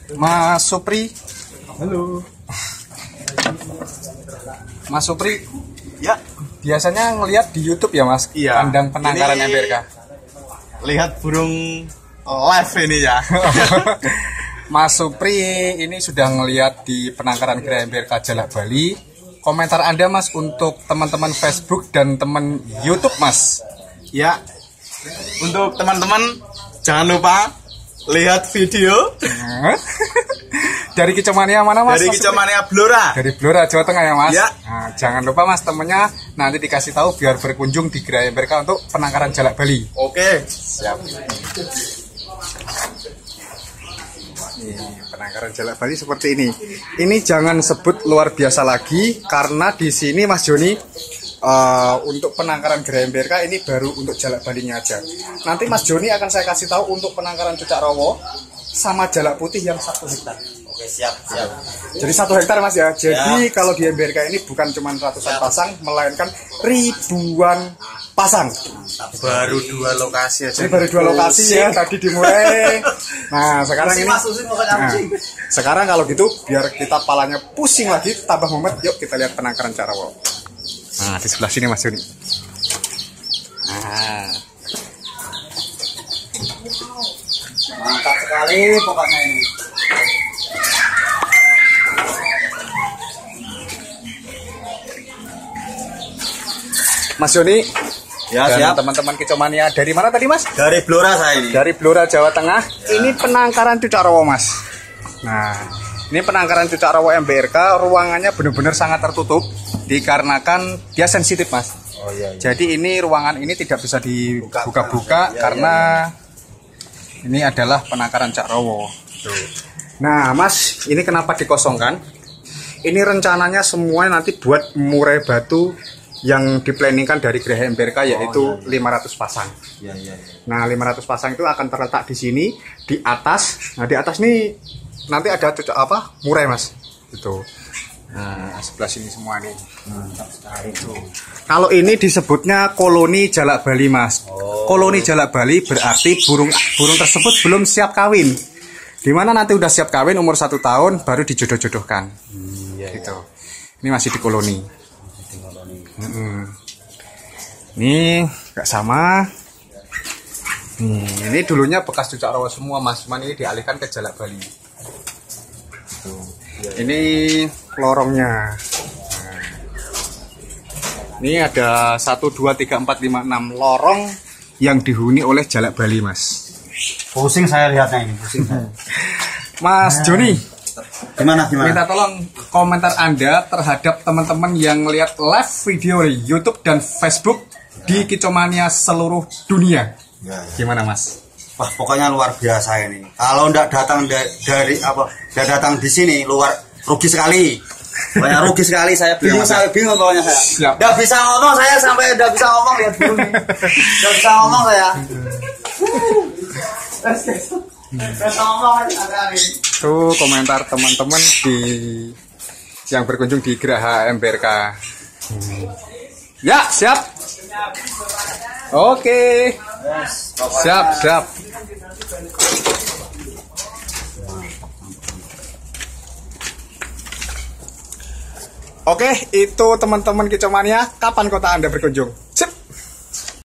Mas Supri. Halo. Mas Supri. Ya. Biasanya ngelihat di YouTube ya Mas? Iya. Kandang penangkaran MBRK. Lihat burung live ini ya. Mas Supri ini sudah ngelihat di penangkaran Geraha MBRK Jalak Bali. Komentar Anda Mas untuk teman-teman Facebook dan teman YouTube Mas? Ya. Untuk teman-teman jangan lupa lihat video dari Kicomania mana Mas? Dari Kicomania Blora. Dari Blora Jawa Tengah ya Mas? Ya. Nah, jangan lupa Mas temennya nanti dikasih tahu biar berkunjung di Geraha MBRK untuk penangkaran Jalak Bali. Oke. Siap. Nih, penangkaran Jalak Bali seperti ini. Ini jangan sebut luar biasa lagi karena di sini Mas Joni untuk penangkaran Geraha MBRK ini baru untuk Jalak Balinya aja. Nanti Mas Joni akan saya kasih tahu untuk penangkaran Cucak Rowo sama Jalak Putih yang 1 hektar. Oke, siap. Jadi 1 hektar Mas ya. Jadi kalau di MBRK ini bukan cuma ratusan pasang, melainkan ribuan pasang. Baru 2 lokasi aja. Ini baru 2 lokasi ya, tadi dimulai. Nah, sekarang ini. Sekarang kalau gitu, biar kita palanya pusing lagi, tambah momen, yuk kita lihat penangkaran Cucak Rowo. Nah, di sebelah sini Mas Joni. Nah. Mantap sekali pokoknya ini. Mas Joni, Ya, dan siap. teman-teman Kicomania dari mana tadi Mas? Dari Blora saya ini. Dari Blora Jawa Tengah. Ya. Ini penangkaran Cucak Rowo Mas. Nah, ini penangkaran Cucak Rowo MBRK, ruangannya benar-benar sangat tertutup dikarenakan dia sensitif Mas. Oh iya. Jadi ini ruangan ini tidak bisa dibuka-buka Ya, karena ini adalah penangkaran Cucak Rowo. Nah Mas, ini kenapa dikosongkan? Ini rencananya semua nanti buat murai batu yang diplanningkan dari Geraha MBRK yaitu 500 pasang. Iya. Nah 500 pasang itu akan terletak di sini di atas. Nah di atas nih nanti ada murai Mas. Gitu. Nah sebelah sini semua nih. Mantap sekali itu. Kalau ini disebutnya koloni Jalak Bali Mas. Koloni Jalak Bali berarti burung tersebut belum siap kawin. Dimana nanti udah siap kawin umur 1 tahun baru dijodoh-jodohkan. Gitu. Ini masih di koloni. Ini nggak sama. Ini dulunya bekas Cucak Rowo semua Mas. Cuman ini dialihkan ke Jalak Bali. Ini lorongnya. Ini ada 1, 2, 3, 4, 5, 6 lorong yang dihuni oleh Jalak Bali Mas. Pusing saya lihatnya ini, pusing saya. Mas Joni, Gimana? minta tolong komentar Anda terhadap teman-teman yang melihat live video di YouTube dan Facebook di Kicomania seluruh dunia. Ya. Gimana Mas? Wah, pokoknya luar biasa ini. Kalau ndak datang ndak datang di sini rugi sekali. Pokoknya rugi sekali, saya bingung pokoknya saya. Siap. Ndak bisa ngomong saya sampai ndak bisa ngomong lihat dulu nih. Ndak bisa ngomong saya. Tuh komentar teman-teman yang berkunjung di Geraha MBRK. Ya, siap. Oke. Siap. Oke, itu teman-teman Kicomania. Kapan kota Anda berkunjung?